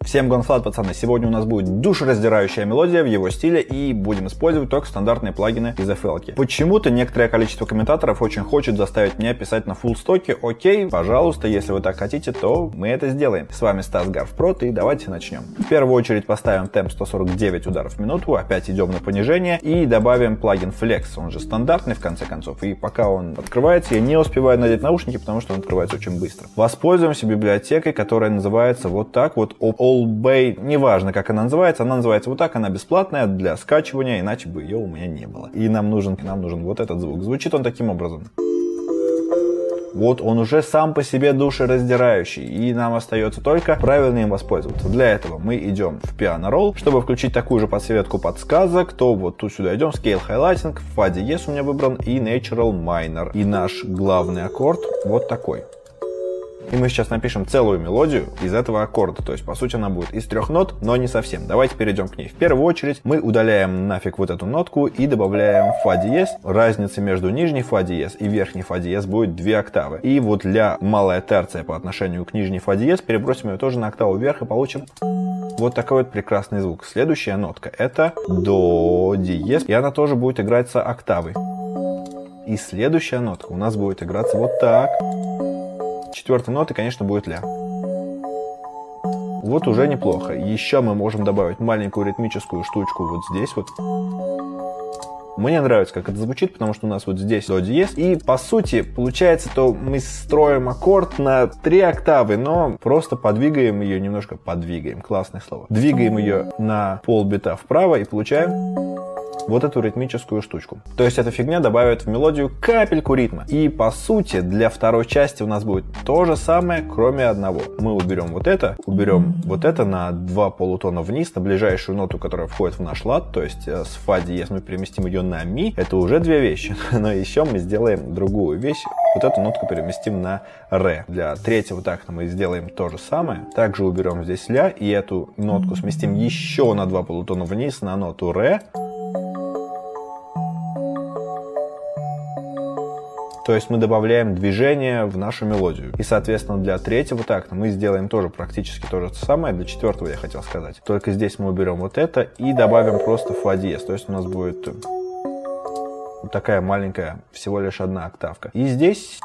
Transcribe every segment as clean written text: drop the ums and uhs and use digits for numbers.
Всем гонфлат, пацаны! Сегодня у нас будет душераздирающая мелодия в его стиле, и будем использовать только стандартные плагины из FL-ки. Почему-то некоторое количество комментаторов очень хочет заставить меня писать на фуллстоке. Окей, пожалуйста, если вы так хотите, то мы это сделаем. С вами Стас Гарфпрод, и давайте начнем. В первую очередь поставим темп 149 ударов в минуту, опять идем на понижение и добавим плагин Flex, он же стандартный в конце концов, и пока он открывается, я не успеваю надеть наушники, потому что он открывается очень быстро. Воспользуемся библиотекой, которая называется вот так вот, Allbay, неважно как она называется вот так, она бесплатная для скачивания, иначе бы ее у меня не было. И нам нужен вот этот звук. Звучит он таким образом. Вот он уже сам по себе душераздирающий, и нам остается только правильно им воспользоваться. Для этого мы идем в Piano Roll, чтобы включить такую же подсветку подсказок, то вот тут сюда идем, Scale Highlighting, Fa диез у меня выбран и Natural Minor. И наш главный аккорд вот такой. И мы сейчас напишем целую мелодию из этого аккорда, то есть по сути она будет из 3 нот, но не совсем. Давайте перейдем к ней. В первую очередь мы удаляем нафиг вот эту нотку и добавляем Fa диез. Разница между нижней Fa диез и верхней Fa диез будет 2 октавы. И вот для малая терция по отношению к нижней Fa диез перебросим ее тоже на октаву вверх и получим вот такой вот прекрасный звук. Следующая нотка это До диез, и она тоже будет играться октавой. И следующая нотка у нас будет играться вот так. Четвертой ноты, конечно, будет ля. Вот уже неплохо. Еще мы можем добавить маленькую ритмическую штучку вот здесь вот. Мне нравится, как это звучит, потому что у нас вот здесь до диез. И по сути, получается, то мы строим аккорд на 3 октавы, но просто подвигаем ее, немножко подвигаем. Классное слово. Двигаем ее на полбита вправо и получаем вот эту ритмическую штучку. То есть эта фигня добавит в мелодию капельку ритма. И по сути для второй части у нас будет то же самое, кроме одного. Мы уберем вот это на 2 полутона вниз, на ближайшую ноту, которая входит в наш лад, то есть с фа диез мы переместим ее на ми. Это уже 2 вещи. Но еще мы сделаем другую вещь. Вот эту нотку переместим на ре. Для третьего такта мы сделаем то же самое. Также уберем здесь ля и эту нотку сместим еще на 2 полутона вниз на ноту ре. То есть мы добавляем движение в нашу мелодию. И, соответственно, для третьего такта мы сделаем тоже практически то же самое. Для четвертого я хотел сказать. Только здесь мы уберем вот это и добавим просто фа диез. То есть у нас будет вот такая маленькая, всего лишь 1 октавка. И здесь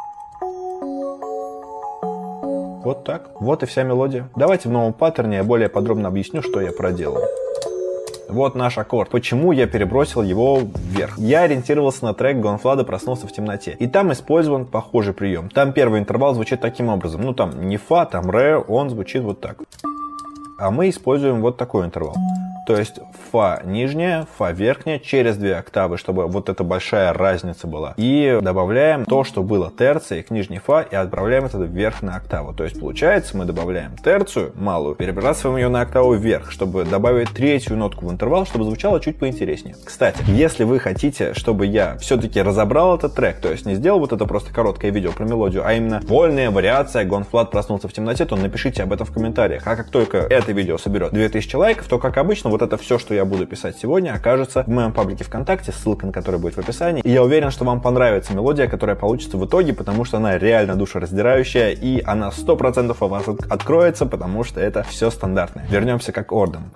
вот так. Вот и вся мелодия. Давайте в новом паттерне я более подробно объясню, что я проделал. Вот наш аккорд. Почему я перебросил его вверх? Я ориентировался на трек Гонфлада «Проснулся в темноте». И там использован похожий прием. Там первый интервал звучит таким образом. Ну там не фа, там ре, он звучит вот так. А мы используем вот такой интервал. То есть фа нижняя, фа верхняя, через 2 октавы, чтобы вот эта большая разница была. И добавляем то, что было терцией к нижней фа, и отправляем это вверх на октаву. То есть получается, мы добавляем терцию малую, перебрасываем ее на октаву вверх, чтобы добавить 3-ю нотку в интервал, чтобы звучало чуть поинтереснее. Кстати, если вы хотите, чтобы я все-таки разобрал этот трек, то есть не сделал вот это просто короткое видео про мелодию, а именно вольная вариация Гонфлад «Проснулся в темноте», то напишите об этом в комментариях. А как только это видео соберет 2000 лайков, то, как обычно, вот это все, что я буду писать сегодня, окажется в моем паблике ВКонтакте, ссылка на который будет в описании. И я уверен, что вам понравится мелодия, которая получится в итоге, потому что она реально душераздирающая, и она 100% у вас откроется, потому что это все стандартное. Вернемся к аккордам.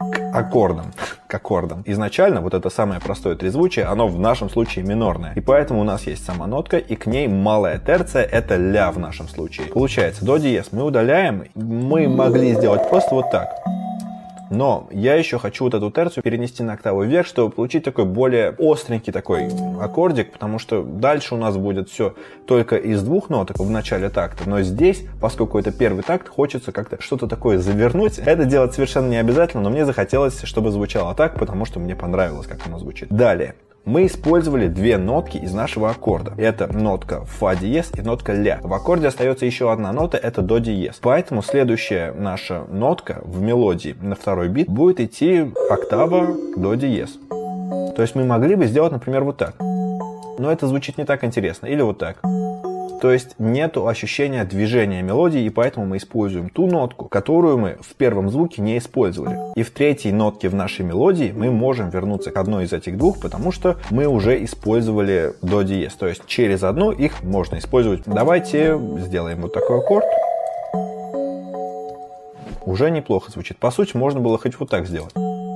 К аккордам. Изначально вот это самое простое трезвучие, оно в нашем случае минорное. И поэтому у нас есть сама нотка, и к ней малая терция, это ля в нашем случае. Получается, до диез мы удаляем, мы могли сделать просто вот так. Но я еще хочу вот эту терцию перенести на октаву вверх, чтобы получить такой более остренький такой аккордик, потому что дальше у нас будет все только из 2 ноток в начале такта. Но здесь, поскольку это первый такт, хочется как-то что-то такое завернуть. Это делать совершенно не обязательно, но мне захотелось, чтобы звучало так, потому что мне понравилось, как оно звучит. Далее. Мы использовали 2 нотки из нашего аккорда. Это нотка фа диез и нотка ля. В аккорде остается еще 1 нота, это до диез. Поэтому следующая наша нотка в мелодии на 2-й бит будет идти октава до диез. То есть мы могли бы сделать, например, вот так. Но это звучит не так интересно. Или вот так. То есть нету ощущения движения мелодии, и поэтому мы используем ту нотку, которую мы в первом звуке не использовали. И в 3-й нотке в нашей мелодии мы можем вернуться к одной из этих 2, потому что мы уже использовали до диез. То есть через одну их можно использовать. Давайте сделаем вот такой аккорд. Уже неплохо звучит. По сути, можно было хоть вот так сделать.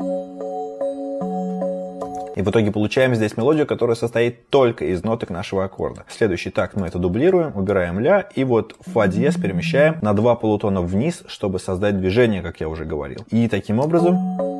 И в итоге получаем здесь мелодию, которая состоит только из ноток нашего аккорда. В следующий такт мы это дублируем, убираем ля, и вот фа диез перемещаем на 2 полутона вниз, чтобы создать движение, как я уже говорил. И таким образом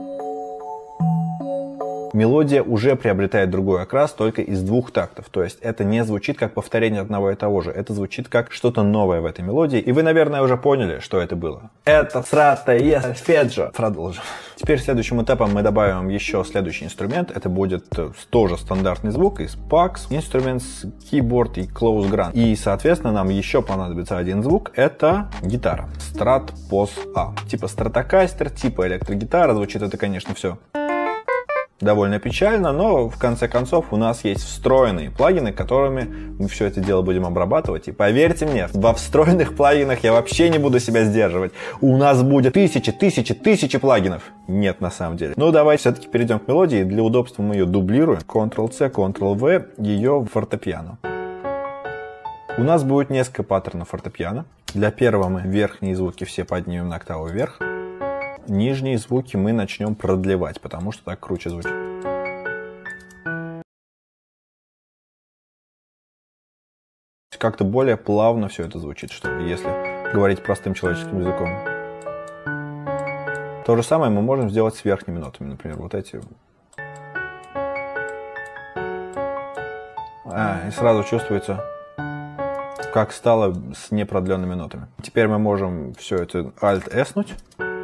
мелодия уже приобретает другой окрас только из 2 тактов. То есть это не звучит как повторение одного и того же. Это звучит как что-то новое в этой мелодии. И вы, наверное, уже поняли, что это было. Это сратое сольфеджио. Продолжим. Теперь следующим этапом мы добавим еще следующий инструмент. Это будет тоже стандартный звук из PAX, Instruments, Keyboard и Close Grunt. И, соответственно, нам еще понадобится один звук. Это гитара. Strat POS A. Типа стратокастер, типа электрогитара. Звучит это, конечно, все довольно печально, но в конце концов у нас есть встроенные плагины, которыми мы все это дело будем обрабатывать. И поверьте мне, во встроенных плагинах я вообще не буду себя сдерживать. У нас будет тысячи плагинов. Нет, на самом деле. Ну, давайте все-таки перейдем к мелодии. Для удобства мы ее дублируем. Ctrl-C, Ctrl-V, ее в фортепиано. У нас будет несколько паттернов фортепиано. Для первого мы верхние звуки все поднимем на октаву вверх. Нижние звуки мы начнем продлевать, потому что так круче звучит. Как-то более плавно все это звучит, что ли, если говорить простым человеческим языком. То же самое мы можем сделать с верхними нотами, например, вот эти. И сразу чувствуется, как стало с непродленными нотами. Теперь мы можем все это Alt-S-нуть.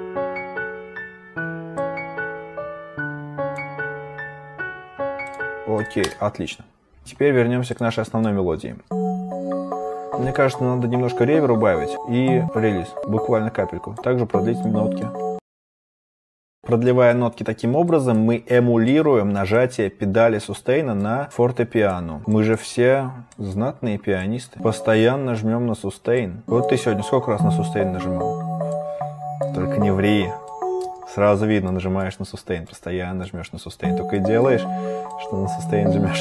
Окей, отлично. Теперь вернемся к нашей основной мелодии. Мне кажется, надо немножко реверб убавить и релиз, буквально капельку. Также продлить нотки. Продлевая нотки таким образом, мы эмулируем нажатие педали сустейна на фортепиано. Мы же все знатные пианисты. Постоянно жмем на сустейн. Вот ты сегодня сколько раз на сустейн нажимал? Только не ври. Сразу видно, нажимаешь на сустейн, постоянно жмешь на сустейн. Только и делаешь, что на сустейн жмешь.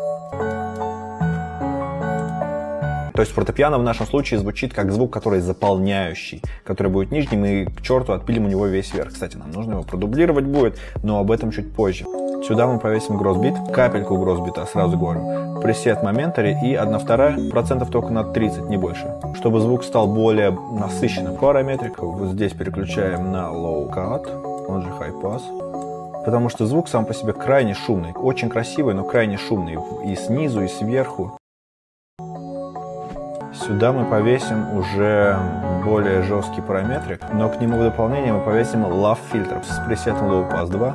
То есть фортепиано в нашем случае звучит как звук, который заполняющий, который будет нижним, и к черту отпилим у него весь верх. Кстати, нам нужно его продублировать будет, но об этом чуть позже. Сюда мы повесим гроссбит, капельку гроссбита, сразу говорю. Пресет моментари и 1/2% только на 30, не больше. Чтобы звук стал более насыщенным. Параметрик вот здесь переключаем на low cut, он же high pass. Потому что звук сам по себе крайне шумный. Очень красивый, но крайне шумный. И снизу, и сверху. Сюда мы повесим уже более жесткий параметрик, но к нему в дополнение мы повесим LAV фильтр с пресетом Low Pass 2.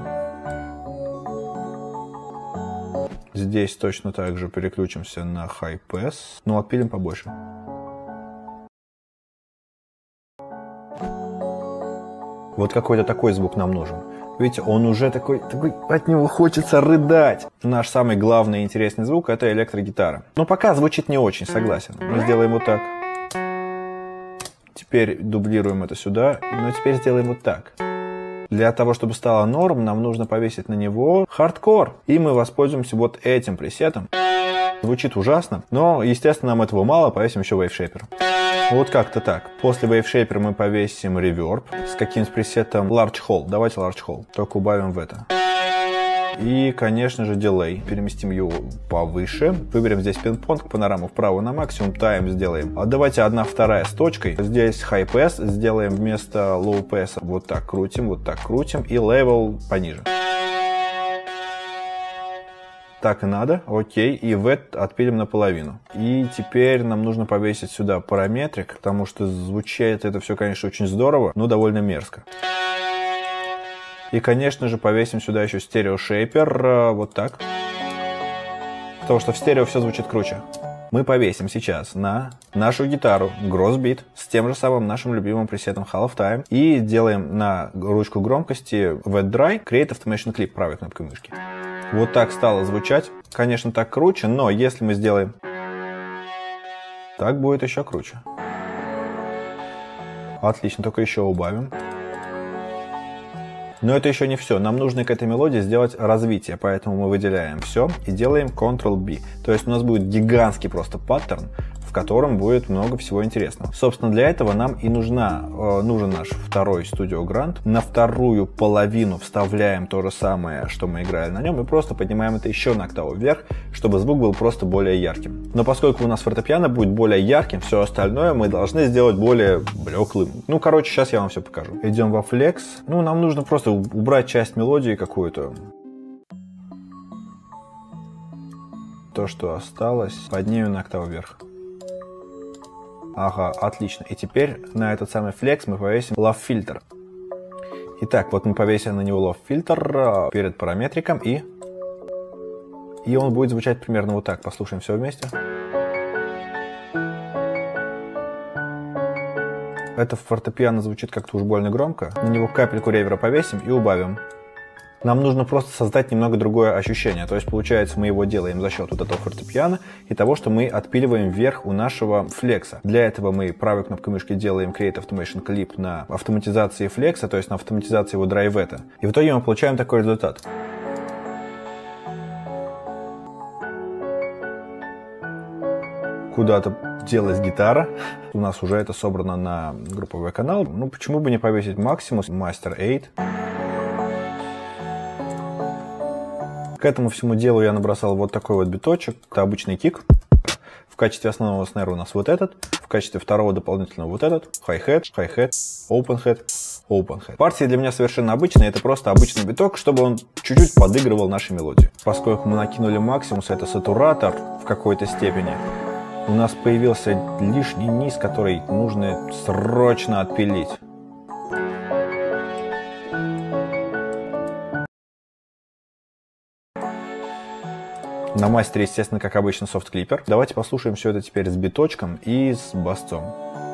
Здесь точно так же переключимся на High Pass, но отпилим побольше. Вот какой-то такой звук нам нужен. Видите, он уже такой, от него хочется рыдать. Наш самый главный и интересный звук — это электрогитара. Но пока звучит не очень, согласен. Мы сделаем вот так. Теперь дублируем это сюда, но теперь сделаем вот так. Для того, чтобы стало норм, нам нужно повесить на него хардкор. И мы воспользуемся вот этим пресетом. Звучит ужасно, но, естественно, нам этого мало, повесим еще вейвшейпер. Вот как-то так. После вейвшейпера мы повесим реверб с каким-то пресетом Large Hall. Давайте Large Hall, только убавим в это. И, конечно же, дилей. Переместим его повыше. Выберем здесь пинг-понг, панораму вправо на максимум, тайм сделаем. А давайте 1/2 с точкой. Здесь high pass сделаем вместо low pass. Вот так крутим и level пониже. Так и надо, окей, и вэт отпилим наполовину. И теперь нам нужно повесить сюда параметрик, потому что звучит это все, конечно, очень здорово, но довольно мерзко. И, конечно же, повесим сюда еще стереошейпер, вот так. Потому что в стерео все звучит круче. Мы повесим сейчас на нашу гитару гроссбит с тем же самым нашим любимым пресетом Hall of Time. И делаем на ручку громкости Wet Dry Create Automation Clip правой кнопкой мышки. Вот так стало звучать. Конечно, так круче, но если мы сделаем так, будет еще круче. Отлично, только еще убавим. Но это еще не все. Нам нужно к этой мелодии сделать развитие, поэтому мы выделяем все и делаем Ctrl-B. То есть у нас будет гигантский просто паттерн, в котором будет много всего интересного. Собственно, для этого нам и нужен наш второй Studio Grand. На вторую половину вставляем то же самое, что мы играли на нем, и просто поднимаем это еще на октаву вверх, чтобы звук был просто более ярким. Но поскольку у нас фортепиано будет более ярким, все остальное мы должны сделать более блеклым. Ну, короче, сейчас я вам все покажу. Идем во Flex. Ну, нам нужно просто убрать часть мелодии какую-то. То, что осталось, поднимем на октаву вверх. Ага, отлично. И теперь на этот самый Flex мы повесим Love Filter. Итак, вот мы повесили на него Love Filter перед параметриком, и он будет звучать примерно вот так. Послушаем все вместе. Это фортепиано звучит как-то уж больно громко. На него капельку ревера повесим и убавим. Нам нужно просто создать немного другое ощущение. То есть, получается, мы его делаем за счет вот этого фортепиано и того, что мы отпиливаем вверх у нашего флекса. Для этого мы правой кнопкой мышки делаем Create Automation Clip на автоматизации флекса, то есть на автоматизации его драйвета. И в итоге мы получаем такой результат. Куда-то делась гитара. У нас уже это собрано на групповой канал. Ну, почему бы не повесить Maximus Master 8? К этому всему делу я набросал вот такой вот биточек. Это обычный кик. В качестве основного снэра у нас вот этот. В качестве второго дополнительного вот этот. Hi-hat, open-hat, open-hat. Партии для меня совершенно обычные. Это просто обычный биток, чтобы он чуть-чуть подыгрывал нашей мелодии. Поскольку мы накинули Maximus, это сатуратор в какой-то степени, у нас появился лишний низ, который нужно срочно отпилить. На мастере, естественно, как обычно, софт-клипер. Давайте послушаем все это теперь с биточком и с басцом.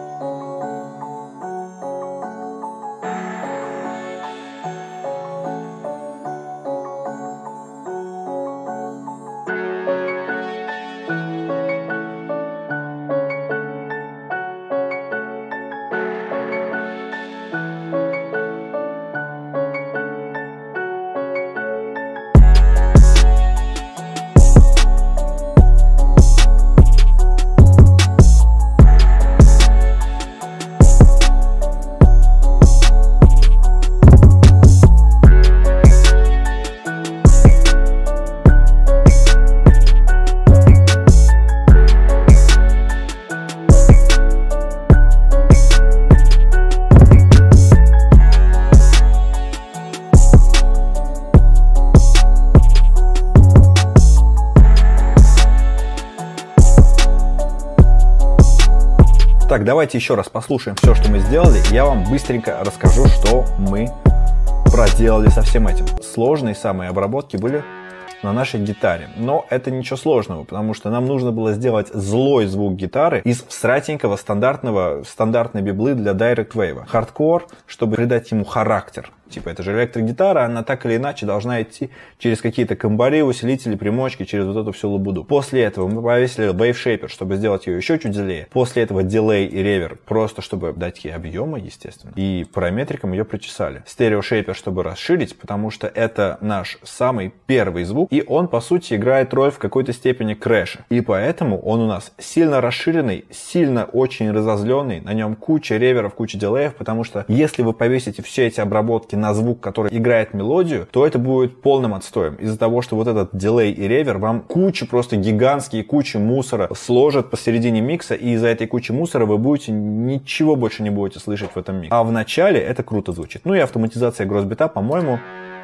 Так, давайте еще раз послушаем все, что мы сделали. Я вам быстренько расскажу, что мы проделали со всем этим. Сложные самые обработки были на нашей гитаре. Но это ничего сложного, потому что нам нужно было сделать злой звук гитары из всратенького стандартной библы для Direct Wave. Хардкор, чтобы придать ему характер. Типа, это же электрогитара, она так или иначе должна идти через какие-то комбари, усилители, примочки, через вот эту всю лабуду. После этого мы повесили Wave Shaper, чтобы сделать ее еще чуть злее. После этого Delay и Reverb, просто чтобы дать ей объема, естественно. И параметриком ее причесали. Stereo Shaper, чтобы расширить, потому что это наш самый первый звук, и он, по сути, играет роль в какой-то степени крэша. И поэтому он у нас сильно расширенный, сильно очень разозленный, на нем куча реверов, куча дилеев, потому что если вы повесите все эти обработки на звук, который играет мелодию, то это будет полным отстоем. Из-за того, что вот этот дилей и ревер вам кучу, просто гигантские кучи мусора сложат посередине микса, и из-за этой кучи мусора вы будете ничего больше не будете слышать в этом миксе. А в начале это круто звучит. Ну и автоматизация гроссбита, по-моему,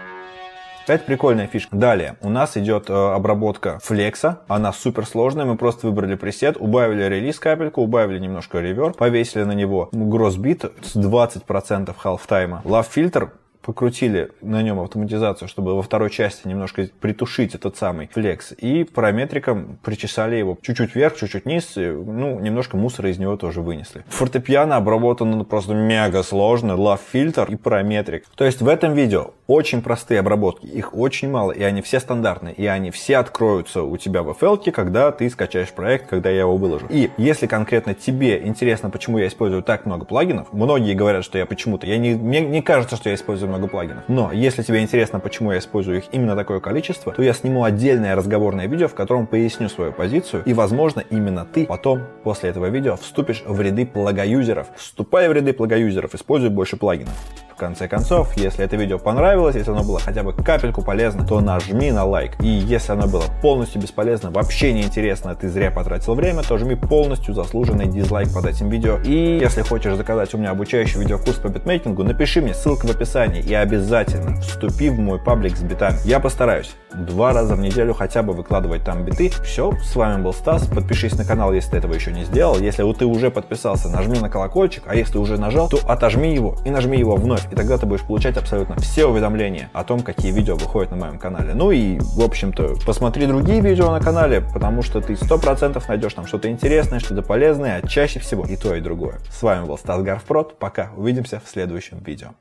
это прикольная фишка. Далее у нас идет обработка флекса. Она супер сложная. Мы просто выбрали пресет, убавили релиз капельку, убавили немножко реверб, повесили на него гроссбит с 20% half-тайма. Love Filter. Покрутили на нем автоматизацию, чтобы во второй части немножко притушить этот самый флекс. И параметриком причесали его чуть-чуть вверх, чуть-чуть вниз. Ну, немножко мусора из него тоже вынесли. Фортепиано обработано просто мега сложно. Love Filter и параметрик. То есть в этом видео очень простые обработки. Их очень мало, и они все стандартные. И они все откроются у тебя в FL-ке, когда ты скачаешь проект, когда я его выложу. И если конкретно тебе интересно, почему я использую так много плагинов, многие говорят, что я почему-то... Мне не кажется, что я использую много много плагинов. Но если тебе интересно, почему я использую их именно такое количество, то я сниму отдельное разговорное видео, в котором поясню свою позицию, и, возможно, именно ты потом, после этого видео, вступишь в ряды плагоюзеров. Вступай в ряды плагоюзеров, используй больше плагинов. В конце концов, если это видео понравилось, если оно было хотя бы капельку полезно, то нажми на лайк. И если оно было полностью бесполезно, вообще неинтересно, ты зря потратил время, то жми полностью заслуженный дизлайк под этим видео. И если хочешь заказать у меня обучающий видеокурс по битмейкингу, напиши мне, ссылка в описании. И обязательно вступи в мой паблик с битами. Я постараюсь 2 раза в неделю хотя бы выкладывать там биты. Все, с вами был Стас. Подпишись на канал, если ты этого еще не сделал. Если ты уже подписался, нажми на колокольчик. А если уже нажал, то отожми его и нажми его вновь. И тогда ты будешь получать абсолютно все уведомления о том, какие видео выходят на моем канале. Ну и, в общем-то, посмотри другие видео на канале, потому что ты 100% найдешь там что-то интересное, что-то полезное, а чаще всего и то, и другое. С вами был Стас Гарвпрод. Пока. Увидимся в следующем видео.